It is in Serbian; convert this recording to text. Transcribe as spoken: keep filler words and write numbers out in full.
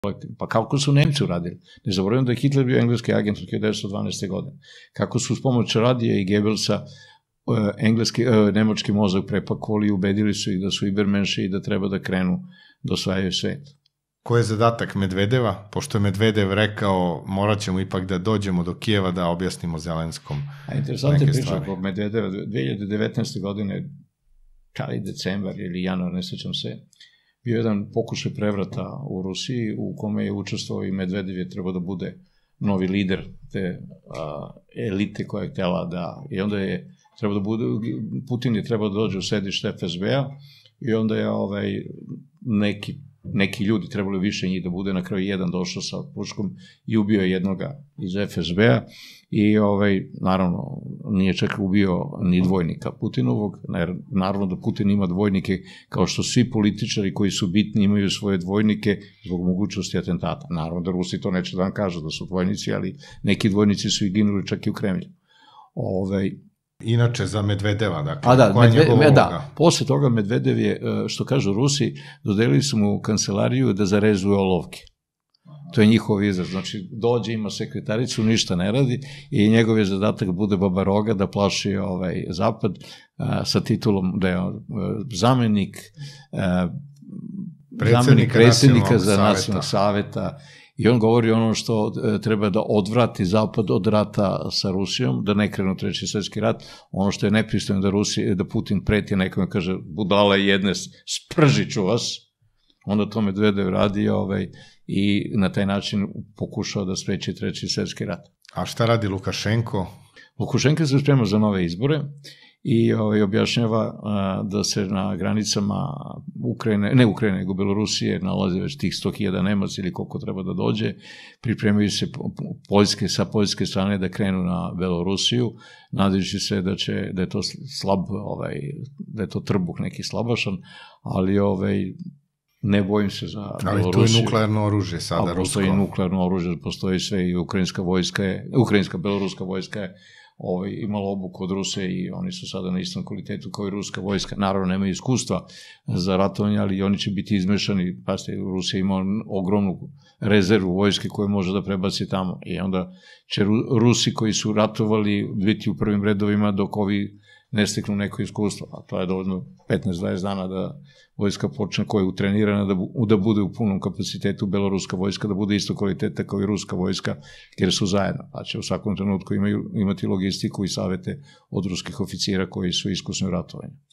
Pa kako su Nemci uradili? Ne zaboravim da je Hitler bio engleski agent od hiljadu devetsto dvanaeste. godine. Kako su s pomoć radija i Goebbelsa engleski, nemački mozak prepakovali i ubedili su ih da su ibermenši i da treba da krenu da osvajaju svet. Ko je zadatak Medvedeva? Pošto je Medvedev rekao morat ćemo ipak da dođemo do Kijeva da objasnimo Zelenskom neke stvari. Interesantna je priča o Medvedeva. dve hiljade devetnaeste. godine, kada je decembar ili januar, ne sećam se, bio jedan pokušaj prevrata u Rusiji u kome je učestvovao i Medvedev je trebao da bude novi lider te a, elite koja je htjela da... I onda je trebao da bude... Putin je trebao da dođe u sedište F S B-a i onda je ovaj, neki, neki ljudi, trebalo više njih da bude, na kraju jedan došao sa puškom i ubio jednoga iz F S B-a i ovaj, naravno nije čak ubio ni dvojnika Putinovog, jer naravno da Putin ima dvojnike kao što svi političari koji su bitni imaju svoje dvojnike zbog mogućnosti atentata. Naravno da Rusi to neće da vam kažu da su dvojnici, ali neki dvojnici su i ginuli čak i u Kremlju. Ovaj, Inače za Medvedeva, dakle, a da, koja je Medve, njegova da, uloga? posle toga Medvedev je, što kažu Rusi, dodelili su mu kancelariju da zarezuje olovke. To je njihov izraz, znači dođe, ima sekretaricu, ništa ne radi i njegov je zadatak bude babaroga da plaši ovaj zapad a, sa titulom da je a, zamenik a, zamenik predsjednika za nacionalnog saveta i on govori ono što treba da odvrati zapad od rata sa Rusijom, da ne krenu treći svjetski rat, ono što je nepristojno da, Rusi, da Putin preti nekome, kaže, budala jedne, spržit ću vas, onda to Medvedev radi ovaj, i na taj način pokušao da spreči treći svjetski rat. A šta radi Lukašenko? Lukašenko se sprema za nove izbore i ovaj, objašnjava a, da se na granicama Ukrajine, ne Ukrajine, nego Belorusije nalazi već tih sto hiljada Nemaca ili koliko treba da dođe, pripremaju se Poljske, sa poljske strane da krenu na Belorusiju, nadajući se da će, da je to slab, ovaj, da je to trbuh neki slabašan, ali ovaj, ne bojim se za Belorusiju. Ali to je nuklearno oružje sada, rusko. Postoji nuklearno oružje, postoji sve i ukrajinska vojska je, ukrajinska, beloruska vojska je ovaj, imala obuku od Ruse i oni su sada na istom kvalitetu kao i ruska vojska. Naravno, nemaju iskustva za ratovanje, ali oni će biti izmešani. Pazite, Rusija ima ogromnu rezervu vojske koje može da prebaci tamo. I onda će Rusi koji su ratovali biti u prvim redovima dok ovi ne steknu neko iskustvo. A to je dovoljno petnaest do dvadeset dana da vojska počne koja je utrenirana da, bu, da bude u punom kapacitetu, beloruska vojska da bude isto kvaliteta kao i ruska vojska, jer su zajedno. Pa će u svakom trenutku imaju, imati logistiku i savete od ruskih oficira koji su iskusni u ratovanju.